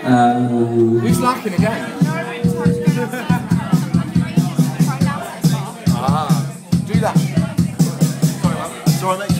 Who's lacking again? Do that. Sorry, man. Sorry, mate.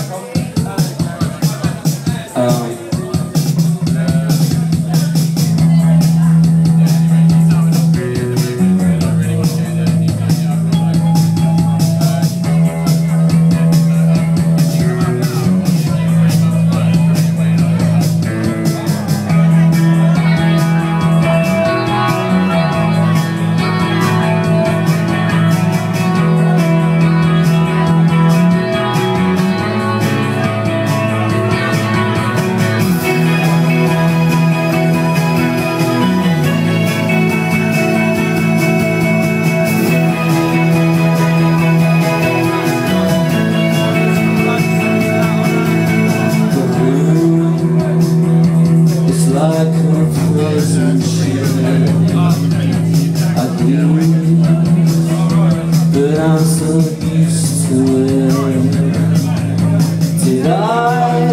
But I'm so used to it. Did I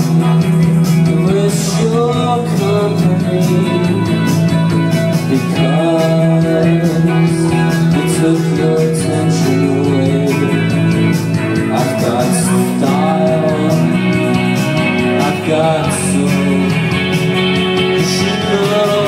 wish your company? Because it took your attention away. I've got style, I've got soul. You should know.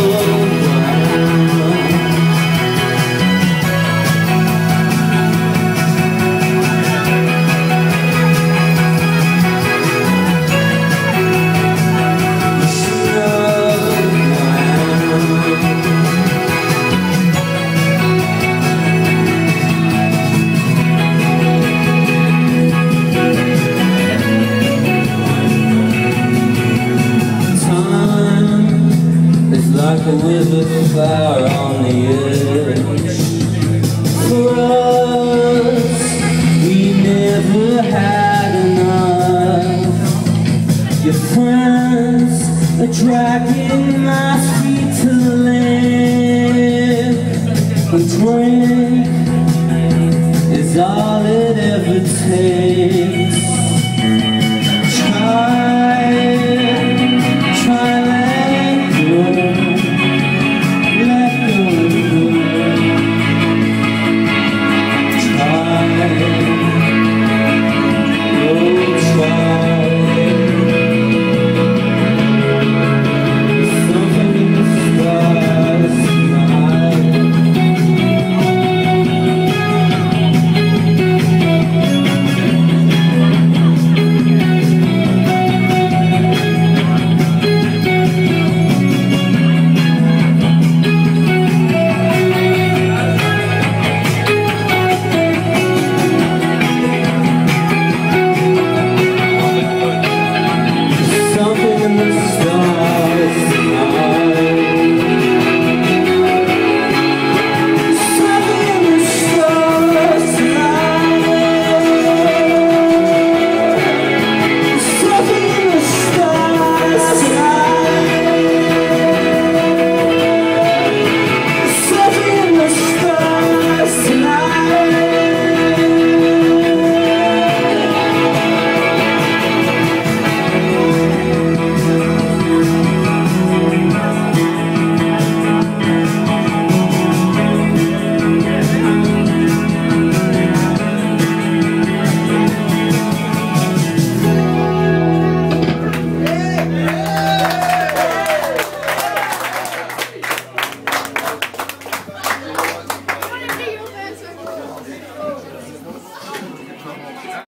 Like a withered flower on the edge. For us, we never had enough. Your friends are dragging my feet to live. A drink is all it ever takes. Try